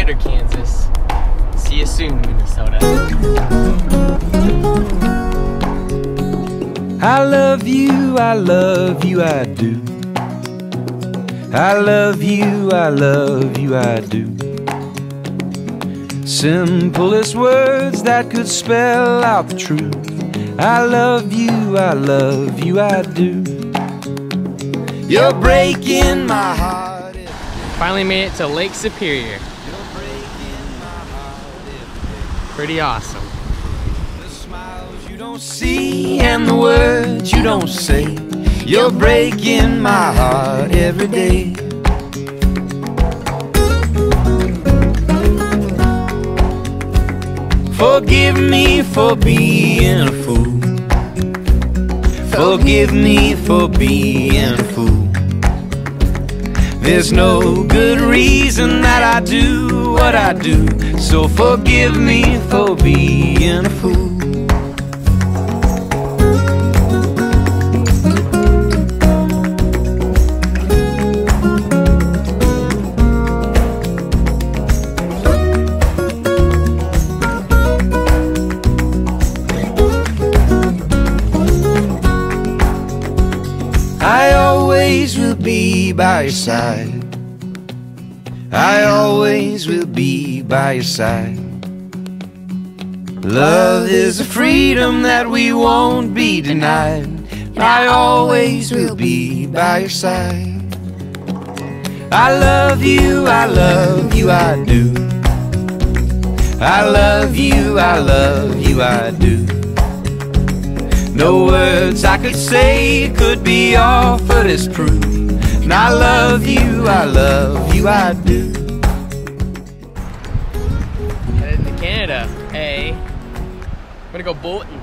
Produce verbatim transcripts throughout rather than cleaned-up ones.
later, Kansas. See you soon, Minnesota. I love you, I love you, I do. I love you, I love you, I do. Simplest words that could spell out the truth. I love you, I love you, I do. You're breaking my heart. Finally made it to Lake Superior. Pretty awesome. The smiles you don't see and the words you don't say. You're breaking my heart every day. Forgive me for being a fool. Forgive me for being a fool. There's no good reason that I do what I do, so forgive me for being a fool. I always will be by your side. I always will be by your side. Love is a freedom that we won't be denied. I always will be by your side. I love you, I love you, I do. I love you, I love you, I do. No words I could say could be offered as proof. And I love you, I love you, I do. Headed to Canada, hey. I'm gonna go boating.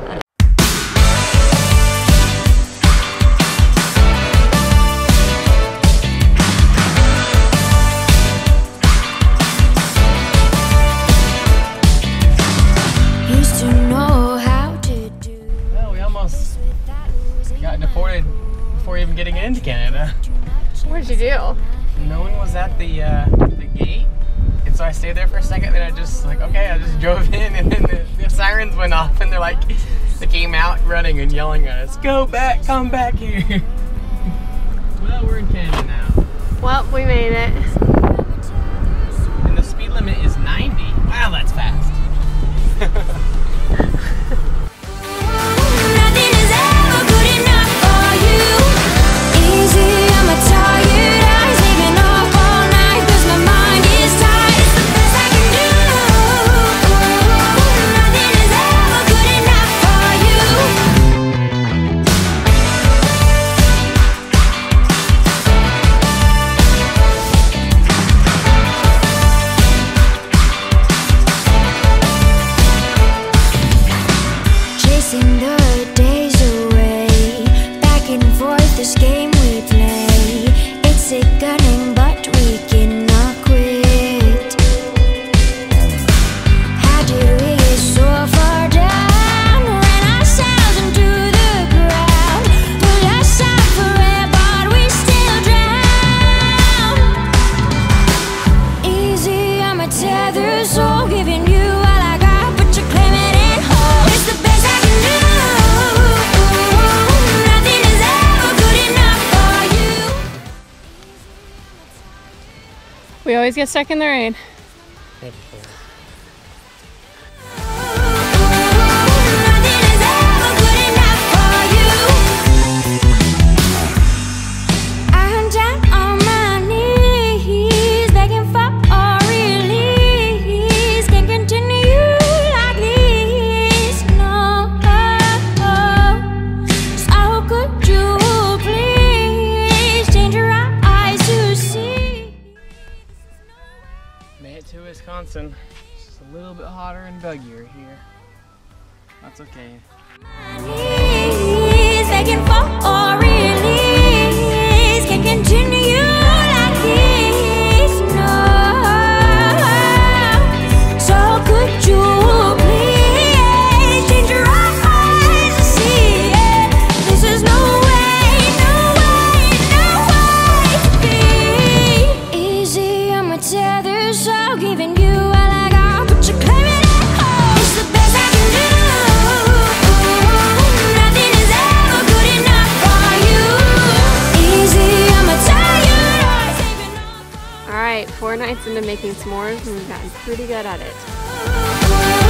Used to know how to do. Well, we almost got deported before even getting into Canada. What did you do? No one was at the uh, the gate, and so I stayed there for a second. Then I just like, okay, I just drove in, and then the, the sirens went off, and they're like, they came out running and yelling at us, "Go back, come back here." Well, we're in Canada now. Well, we made it. And the speed limit is ninety. Wow, that's fast. We always get stuck in the rain. Made it to Wisconsin. It's just a little bit hotter and buggier here. That's okay. So giving Alright, four nights into making s'mores and we've gotten pretty good at it.